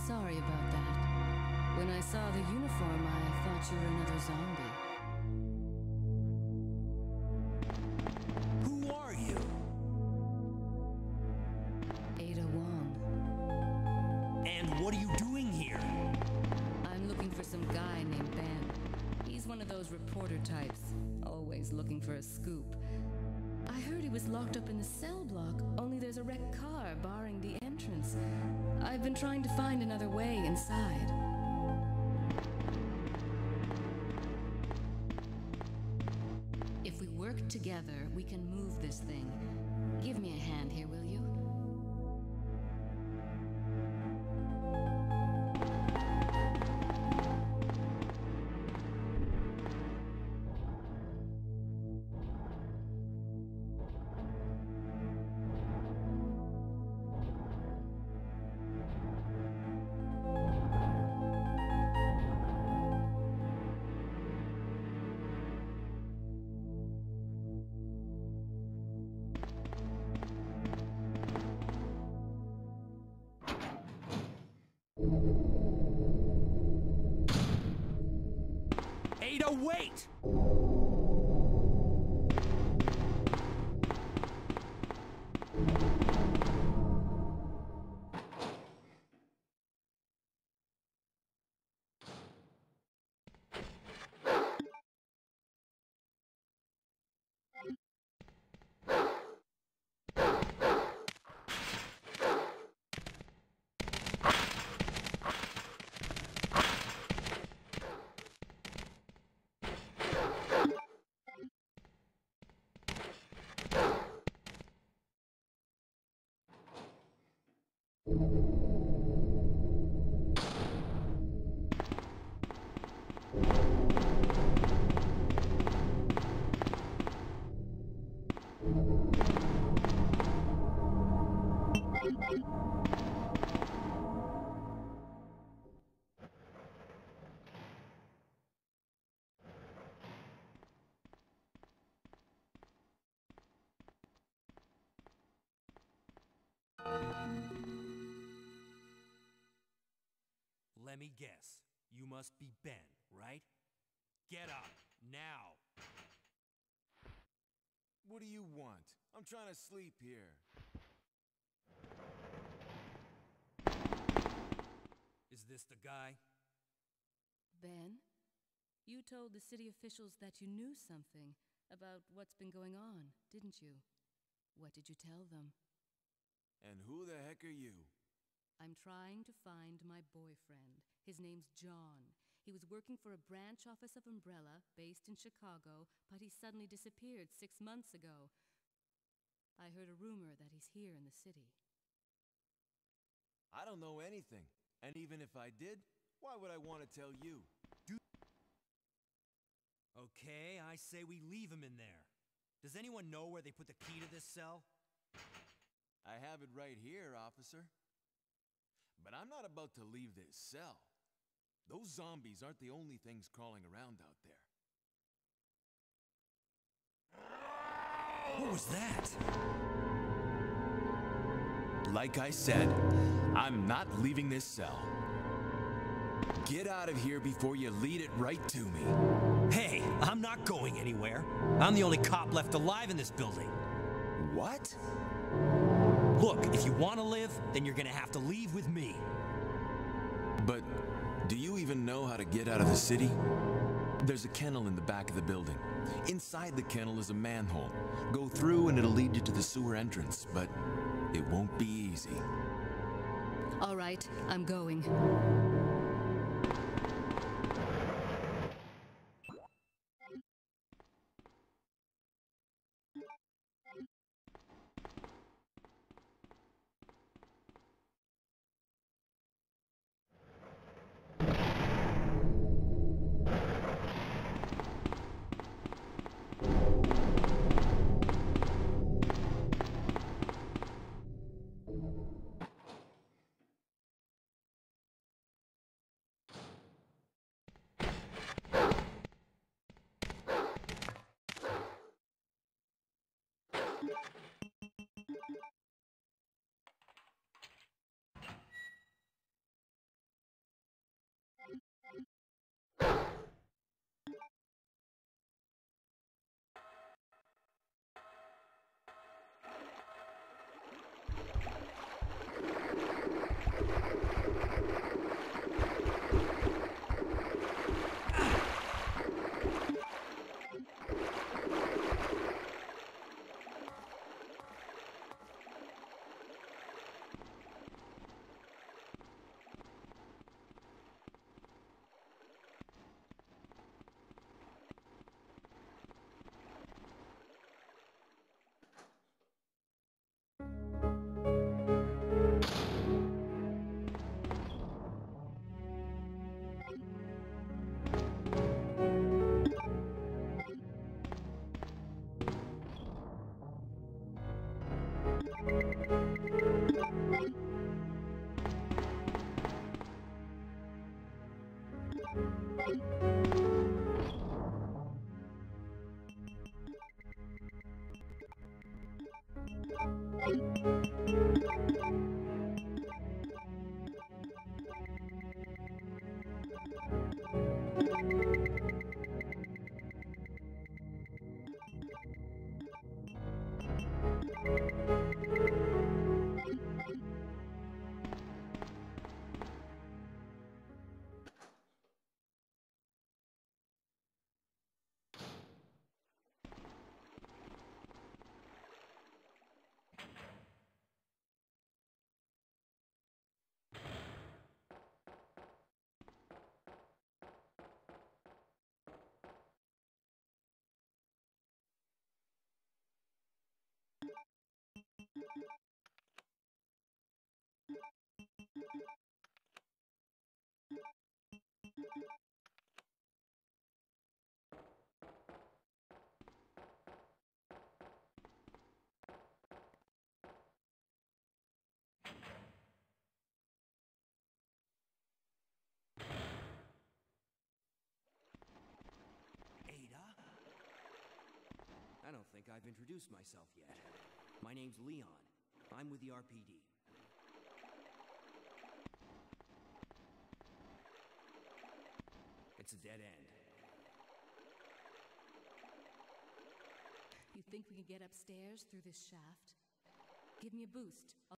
Sorry about that. When I saw the uniform, I thought you were another zombie. Who are you? Ada Wong. And what are you doing here? I'm looking for some guy named Ben. He's one of those reporter types, always looking for a scoop. I heard he was locked up in the cell block, only there's a wrecked car barring the entrance. I've been trying to find another way inside. If we work together, we can move this thing. Give me a hand here, will you? Ada, wait! Let me guess. You must be Ben, right? Get up, now! What do you want? I'm trying to sleep here. Is this the guy? Ben, you told the city officials that you knew something about what's been going on, didn't you? What did you tell them? And who the heck are you? I'm trying to find my boyfriend. His name's John. He was working for a branch office of Umbrella, based in Chicago, but he suddenly disappeared 6 months ago. I heard a rumor that he's here in the city. I don't know anything. And even if I did, why would I want to tell you? Okay, I say we leave him in there. Does anyone know where they put the key to this cell? I have it right here, officer. But I'm not about to leave this cell. Those zombies aren't the only things crawling around out there. What was that? Like I said, I'm not leaving this cell. Get out of here before you lead it right to me. Hey, I'm not going anywhere. I'm the only cop left alive in this building. What? Look, if you want to live, then you're gonna have to leave with me. But do you even know how to get out of the city? There's a kennel in the back of the building. Inside the kennel is a manhole. Go through and it'll lead you to the sewer entrance, but it won't be easy. All right, I'm going. don't think I've introduced myself yet. My name's Leon. I'm with the RPD. It's a dead end. You think we can get upstairs through this shaft? Give me a boost.